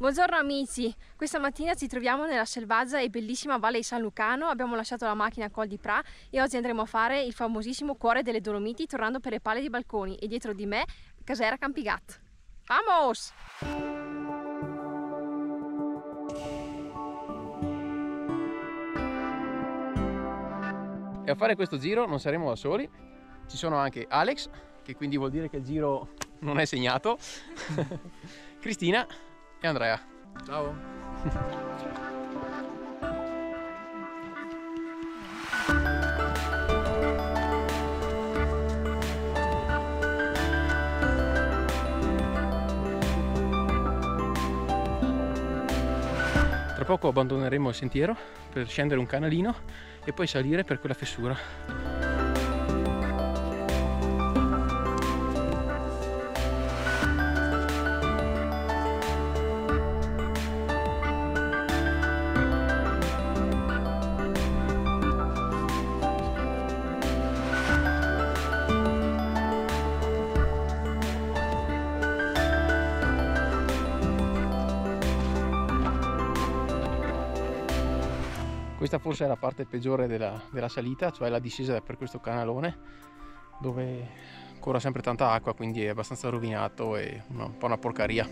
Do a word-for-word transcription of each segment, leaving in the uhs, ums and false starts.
Buongiorno amici, questa mattina ci troviamo nella selvaggia e bellissima Valle di San Lucano. Abbiamo lasciato la macchina a Col di Pra e oggi andremo a fare il famosissimo Cuore delle Dolomiti tornando per le Pale dei Balconi e dietro di me Casera Campigat. Vamos! E a fare questo giro non saremo da soli, ci sono anche Alex, che quindi vuol dire che il giro non è segnato, Cristina e Andrea. Ciao! Tra poco abbandoneremo il sentiero per scendere un canalino e poi salire per quella fessura. Questa forse è la parte peggiore della, della salita, cioè la discesa per questo canalone dove corre sempre tanta acqua, quindi è abbastanza rovinato e una, un po' una porcaria.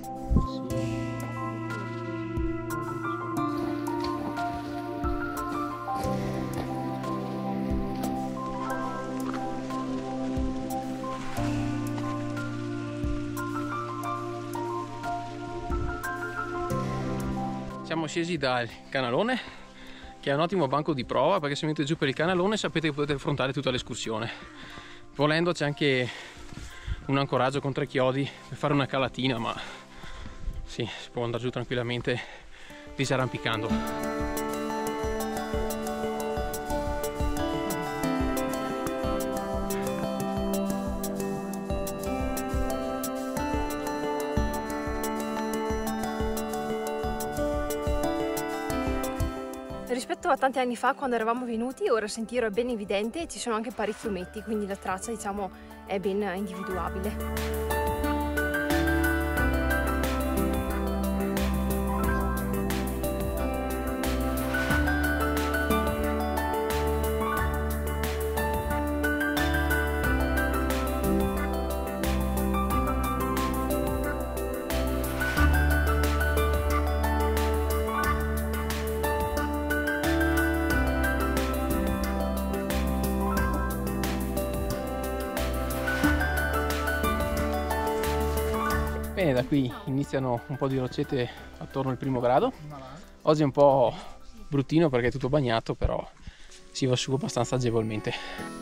Siamo scesi dal canalone, che è un ottimo banco di prova, perché se venite giù per il canalone sapete che potete affrontare tutta l'escursione. Volendo c'è anche un ancoraggio con tre chiodi per fare una calatina, ma sì, si può andare giù tranquillamente disarrampicando. Rispetto a tanti anni fa quando eravamo venuti, ora il sentiero è ben evidente e ci sono anche parecchi fumetti, quindi la traccia diciamo è ben individuabile. Bene, da qui iniziano un po' di roccette attorno al primo grado. Oggi è un po' bruttino perché è tutto bagnato, però si va su abbastanza agevolmente.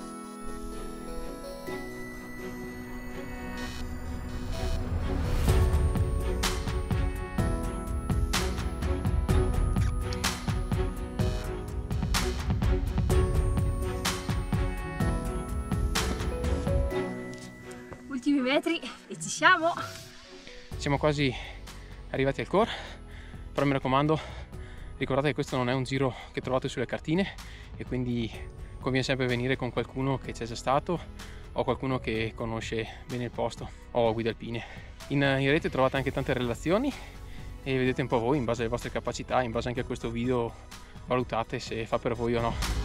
Ultimi metri e ci siamo! Siamo quasi arrivati al core, però mi raccomando, ricordate che questo non è un giro che trovate sulle cartine e quindi conviene sempre venire con qualcuno che c'è già stato o qualcuno che conosce bene il posto o guide alpine. In, in rete trovate anche tante relazioni e vedete un po' voi, in base alle vostre capacità, in base anche a questo video, valutate se fa per voi o no.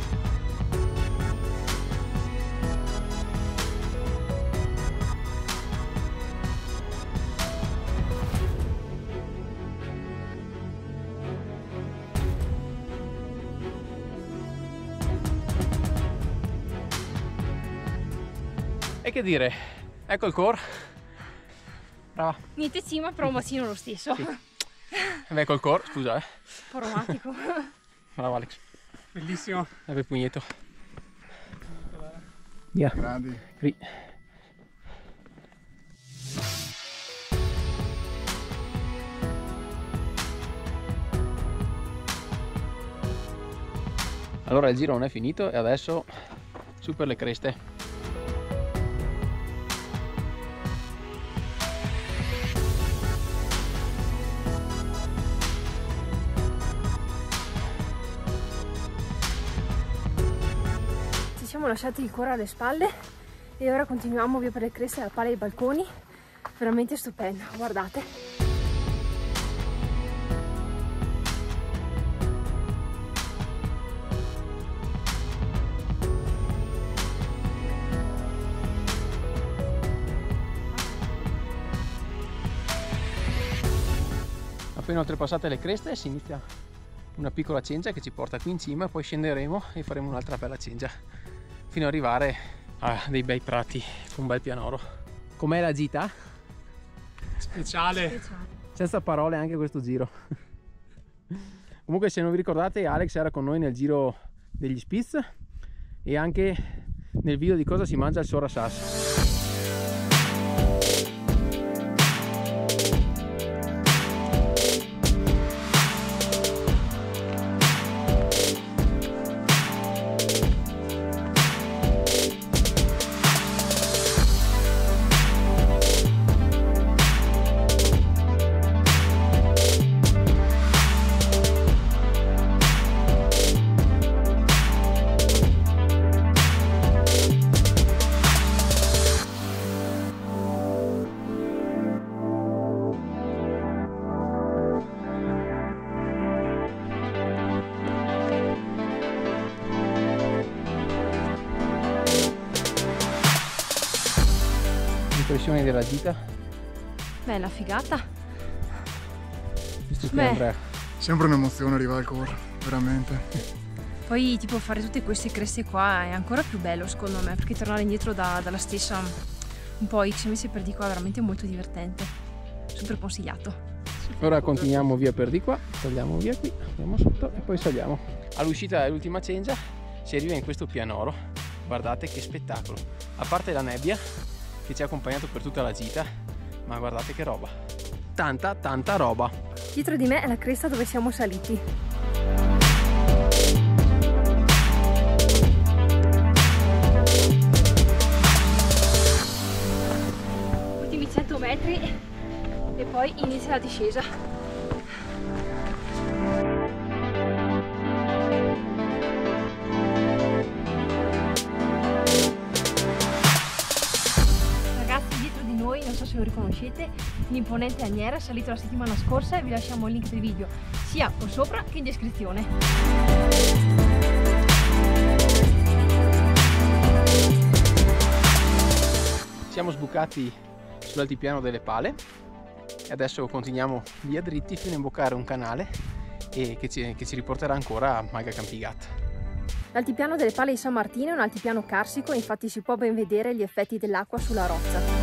E che dire, ecco il core. Brava. Niente cima, però un bacino lo stesso. Sì. Ecco il core, scusa eh. Un po' romantico. Bravo Alex. Bellissimo. Dai il pugnetto. Via. Grandi. Qui. Allora il giro non è finito e adesso su per le creste. Siamo lasciati il cuore alle spalle e ora continuiamo via per le creste della Pale dei Balconi. Veramente stupendo, guardate. Appena oltrepassate le creste si inizia una piccola cengia che ci porta qui in cima, poi scenderemo e faremo un'altra bella cengia fino ad arrivare a dei bei prati con un bel pianoro. Com'è la gita? Speciale. Speciale. Senza parole anche questo giro. Comunque, se non vi ricordate, Alex era con noi nel giro degli Spitz e anche nel video di cosa si mangia il Sorasas. Impressioni della gita? Bella figata. Visto che Beh. Andrea. Sempre un'emozione arrivare al core, veramente. Poi tipo fare tutte queste creste qua è ancora più bello secondo me, perché tornare indietro da, dalla stessa un po' X M S per di qua è veramente molto divertente. Super consigliato. Ora continuiamo via per di qua, saliamo via qui, andiamo sotto e poi saliamo. All'uscita dell'ultima cengia si arriva in questo pianoro. Guardate che spettacolo. A parte la nebbia che ci ha accompagnato per tutta la gita, ma guardate che roba. Tanta, tanta roba. Dietro di me è la cresta dove siamo saliti. Ultimi cento metri e poi inizia la discesa. Non so se lo riconoscete, l'imponente Agniera è salito la settimana scorsa e vi lasciamo il link del video sia qua sopra che in descrizione. Siamo sbucati sull'altipiano delle Pale e adesso continuiamo via dritti fino a imboccare un canale e che, ci, che ci riporterà ancora a Maiga Campigat. L'altipiano delle Pale di San Martino è un altipiano carsico, infatti si può ben vedere gli effetti dell'acqua sulla roccia.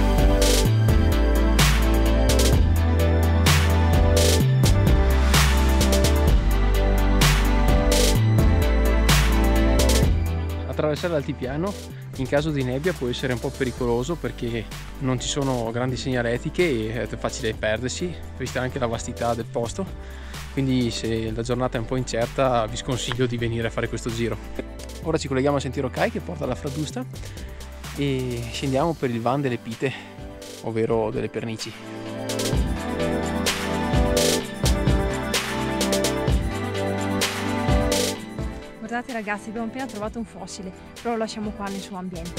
Attraversare l'altipiano in caso di nebbia può essere un po' pericoloso perché non ci sono grandi segnaletiche e è facile perdersi, vista anche la vastità del posto, quindi se la giornata è un po' incerta vi sconsiglio di venire a fare questo giro. Ora ci colleghiamo al sentiero Cai che porta alla Fradusta e scendiamo per il Van delle Pite, ovvero delle Pernici. Guardate ragazzi, abbiamo appena trovato un fossile, però lo lasciamo qua nel suo ambiente.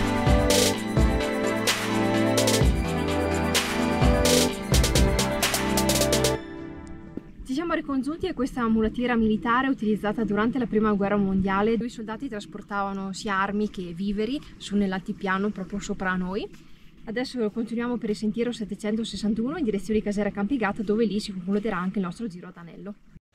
Ci siamo ricongiunti a questa mulattiera militare utilizzata durante la prima guerra mondiale, dove i soldati trasportavano sia armi che viveri su nell'altipiano proprio sopra noi. Adesso continuiamo per il sentiero settecentosessantuno in direzione di Casera Campigat, dove lì si concluderà anche il nostro giro ad Anello.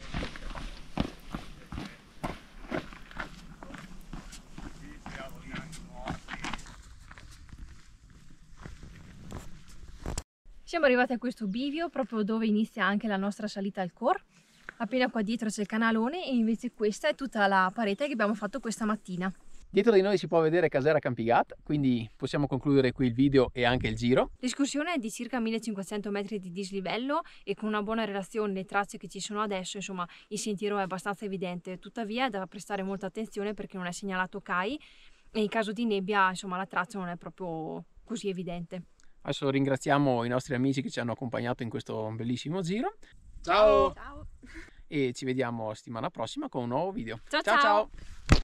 Siamo arrivati a questo bivio, proprio dove inizia anche la nostra salita al Core. Appena qua dietro c'è il canalone e invece questa è tutta la parete che abbiamo fatto questa mattina. Dietro di noi si può vedere Casera Campigat, quindi possiamo concludere qui il video e anche il giro. L'escursione è di circa millecinquecento metri di dislivello e con una buona relazione le tracce che ci sono adesso, insomma, il sentiero è abbastanza evidente. Tuttavia è da prestare molta attenzione perché non è segnalato C A I e in caso di nebbia, insomma, la traccia non è proprio così evidente. Adesso ringraziamo i nostri amici che ci hanno accompagnato in questo bellissimo giro. Ciao! Ciao! E ci vediamo settimana prossima con un nuovo video. Ciao, ciao! ciao. Ciao.